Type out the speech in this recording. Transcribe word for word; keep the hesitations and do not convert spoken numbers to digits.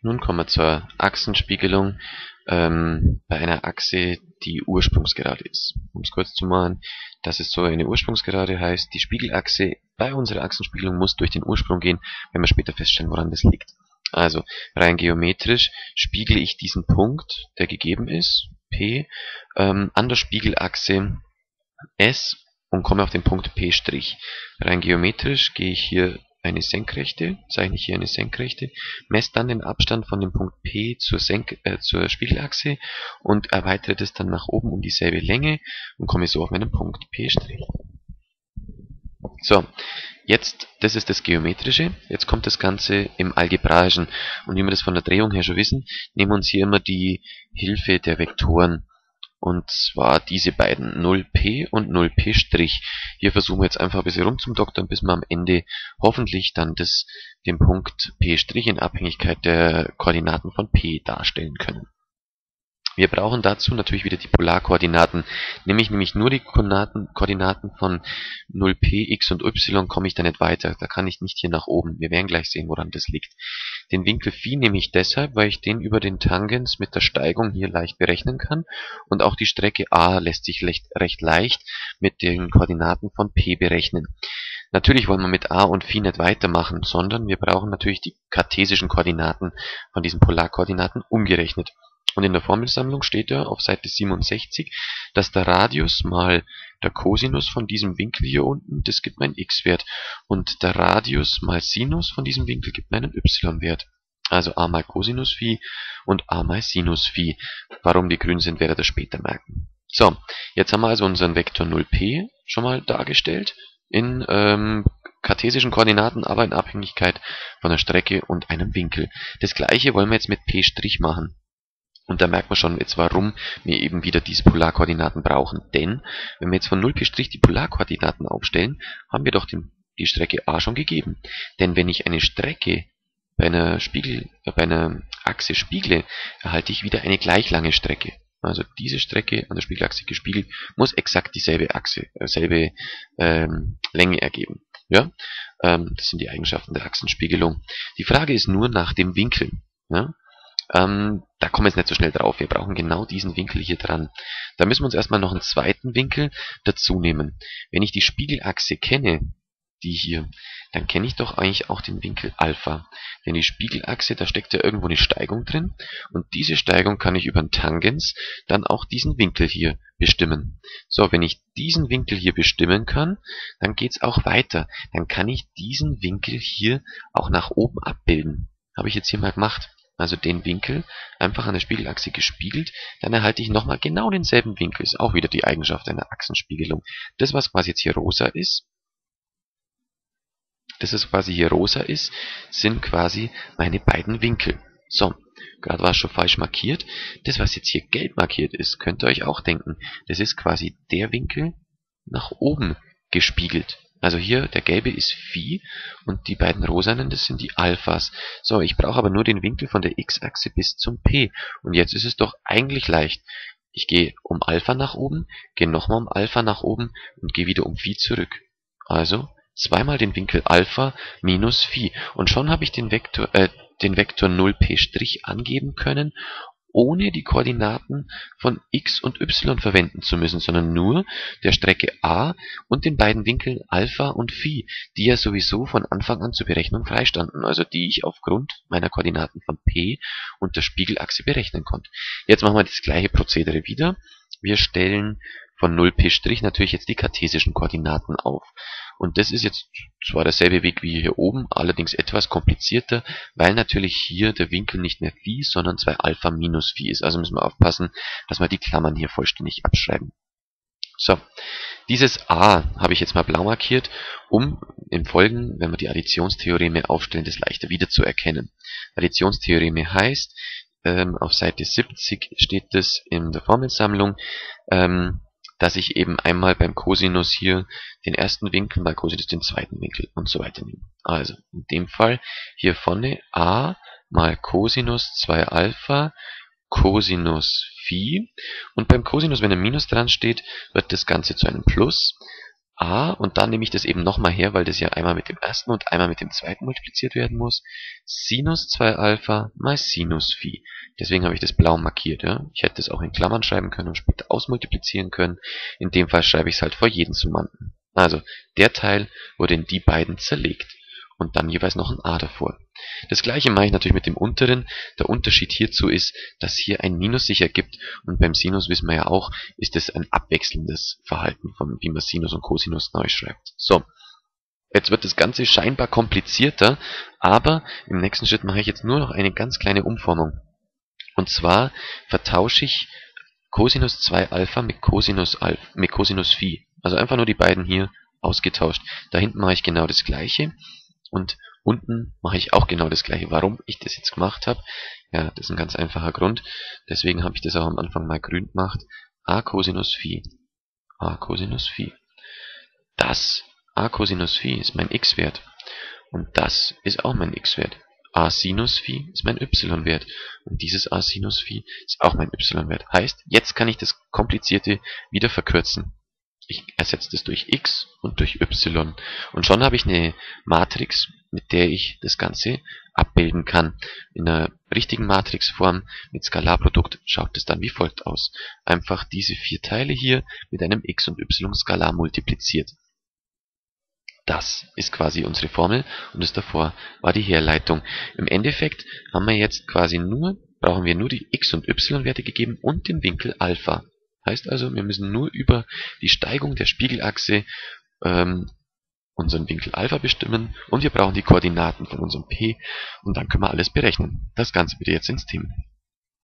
Nun kommen wir zur Achsenspiegelung ähm, bei einer Achse, die ursprungsgerade ist. Um es kurz zu machen, das ist so eine Ursprungsgerade, heißt, die Spiegelachse bei unserer Achsenspiegelung muss durch den Ursprung gehen, wenn wir später feststellen, woran das liegt. Also rein geometrisch spiegle ich diesen Punkt, der gegeben ist, P, ähm, an der Spiegelachse S und komme auf den Punkt P'. Rein geometrisch gehe ich hier eine Senkrechte, zeichne ich hier eine Senkrechte, messe dann den Abstand von dem Punkt P zur, Senk äh, zur Spiegelachse und erweitere das dann nach oben um dieselbe Länge und komme so auf meinen Punkt P'. So, jetzt, das ist das Geometrische, jetzt kommt das Ganze im Algebraischen. Und wie wir das von der Drehung her schon wissen, nehmen wir uns hier immer die Hilfe der Vektoren. Und zwar diese beiden, null P und null P'. Hier versuchen wir jetzt einfach ein bisschen rumzumdoktern, bis wir am Ende hoffentlich dann das, den Punkt P' in Abhängigkeit der Koordinaten von P darstellen können. Wir brauchen dazu natürlich wieder die Polarkoordinaten, nämlich nämlich nur die Koordinaten, Koordinaten von null P, x und y komme ich da nicht weiter. Da kann ich nicht hier nach oben. Wir werden gleich sehen, woran das liegt. Den Winkel Phi nehme ich deshalb, weil ich den über den Tangens mit der Steigung hier leicht berechnen kann. Und auch die Strecke a lässt sich recht, recht leicht mit den Koordinaten von P berechnen. Natürlich wollen wir mit a und Phi nicht weitermachen, sondern wir brauchen natürlich die kartesischen Koordinaten von diesen Polarkoordinaten umgerechnet. Und in der Formelsammlung steht da auf Seite siebenundsechzig, dass der Radius mal der Cosinus von diesem Winkel hier unten, das gibt mir einen x-Wert. Und der Radius mal Sinus von diesem Winkel gibt mir einen y-Wert. Also a mal Cosinus Phi und a mal Sinus Phi. Warum die grün sind, werdet ihr später merken. So, jetzt haben wir also unseren Vektor null P schon mal dargestellt in ähm, kartesischen Koordinaten, aber in Abhängigkeit von der Strecke und einem Winkel. Das gleiche wollen wir jetzt mit P' machen. Und da merkt man schon jetzt, warum wir eben wieder diese Polarkoordinaten brauchen. Denn, wenn wir jetzt von null P' die Polarkoordinaten aufstellen, haben wir doch den, die Strecke a schon gegeben. Denn wenn ich eine Strecke bei einer, Spiegel, äh, bei einer Achse spiegle, erhalte ich wieder eine gleich lange Strecke. Also diese Strecke an der Spiegelachse gespiegelt muss exakt dieselbe Achse, äh, selbe ähm, Länge ergeben. Ja? Ähm, das sind die Eigenschaften der Achsenspiegelung. Die Frage ist nur nach dem Winkel. Ja? Ähm, da kommen wir jetzt nicht so schnell drauf. Wir brauchen genau diesen Winkel hier dran. Da müssen wir uns erstmal noch einen zweiten Winkel dazu nehmen. Wenn ich die Spiegelachse kenne, die hier, dann kenne ich doch eigentlich auch den Winkel Alpha. Denn die Spiegelachse, da steckt ja irgendwo eine Steigung drin. Und diese Steigung kann ich über den Tangens dann auch diesen Winkel hier bestimmen. So, wenn ich diesen Winkel hier bestimmen kann, dann geht's auch weiter. Dann kann ich diesen Winkel hier auch nach oben abbilden. Habe ich jetzt hier mal gemacht. Also den Winkel einfach an der Spiegelachse gespiegelt, dann erhalte ich nochmal genau denselben Winkel. Ist auch wieder die Eigenschaft einer Achsenspiegelung. Das, was quasi jetzt hier rosa ist, das, was quasi hier rosa ist, sind quasi meine beiden Winkel. So, gerade war es schon falsch markiert. Das, was jetzt hier gelb markiert ist, könnt ihr euch auch denken. Das ist quasi der Winkel nach oben gespiegelt. Also hier, der gelbe ist Phi und die beiden rosanen, das sind die Alphas. So, ich brauche aber nur den Winkel von der x-Achse bis zum P. Und jetzt ist es doch eigentlich leicht. Ich gehe um Alpha nach oben, gehe nochmal um Alpha nach oben und gehe wieder um Phi zurück. Also zweimal den Winkel Alpha minus Phi. Und schon habe ich den Vektor, äh, den Vektor null P' angeben können, ohne die Koordinaten von x und y verwenden zu müssen, sondern nur der Strecke a und den beiden Winkeln Alpha und Phi, die ja sowieso von Anfang an zur Berechnung freistanden, also die ich aufgrund meiner Koordinaten von P und der Spiegelachse berechnen konnte. Jetzt machen wir das gleiche Prozedere wieder. Wir stellen von null P' natürlich jetzt die kartesischen Koordinaten auf. Und das ist jetzt zwar derselbe Weg wie hier oben, allerdings etwas komplizierter, weil natürlich hier der Winkel nicht mehr Phi, sondern zwei Alpha minus Phi ist. Also müssen wir aufpassen, dass wir die Klammern hier vollständig abschreiben. So, dieses a habe ich jetzt mal blau markiert, um im Folgenden, wenn wir die Additionstheoreme aufstellen, das leichter wiederzuerkennen. Additionstheoreme heißt, ähm, auf Seite siebzig steht das in der Formelsammlung, ähm, dass ich eben einmal beim Cosinus hier den ersten Winkel, bei Cosinus den zweiten Winkel und so weiter nehme. Also in dem Fall hier vorne a mal Cosinus zwei Alpha Cosinus Phi. Und beim Cosinus, wenn ein Minus dran steht, wird das Ganze zu einem Plus. a, und dann nehme ich das eben nochmal her, weil das ja einmal mit dem ersten und einmal mit dem zweiten multipliziert werden muss. Sinus zwei Alpha mal Sinus Phi. Deswegen habe ich das blau markiert. Ja? Ich hätte es auch in Klammern schreiben können und später ausmultiplizieren können. In dem Fall schreibe ich es halt vor jeden Summanden. Also, der Teil wurde in die beiden zerlegt. Und dann jeweils noch ein a davor. Das gleiche mache ich natürlich mit dem unteren. Der Unterschied hierzu ist, dass hier ein Minus sich ergibt. Und beim Sinus wissen wir ja auch, ist es ein abwechselndes Verhalten, von wie man Sinus und Cosinus neu schreibt. So, jetzt wird das Ganze scheinbar komplizierter, aber im nächsten Schritt mache ich jetzt nur noch eine ganz kleine Umformung. Und zwar vertausche ich Cosinus zwei Alpha mit Cosinus, Alpha, mit Cosinus Phi. Also einfach nur die beiden hier ausgetauscht. Da hinten mache ich genau das gleiche. Und unten mache ich auch genau das gleiche. Warum ich das jetzt gemacht habe? Ja, das ist ein ganz einfacher Grund. Deswegen habe ich das auch am Anfang mal grün gemacht. A Cosinus Phi. A Cosinus Phi. Das A Cosinus Phi ist mein x-Wert. Und das ist auch mein x-Wert. A Sinus Phi ist mein y-Wert. Und dieses A Sinus Phi ist auch mein y-Wert. Heißt, jetzt kann ich das Komplizierte wieder verkürzen. Ich ersetze das durch x und durch y. Und schon habe ich eine Matrix, mit der ich das Ganze abbilden kann. In einer richtigen Matrixform mit Skalarprodukt schaut es dann wie folgt aus. Einfach diese vier Teile hier mit einem x und y Skalar multipliziert. Das ist quasi unsere Formel und das davor war die Herleitung. Im Endeffekt haben wir jetzt quasi nur, brauchen wir nur die x- und y-Werte gegeben und den Winkel Alpha. Heißt also, wir müssen nur über die Steigung der Spiegelachse ähm, unseren Winkel Alpha bestimmen und wir brauchen die Koordinaten von unserem P und dann können wir alles berechnen. Das Ganze bitte jetzt ins Team.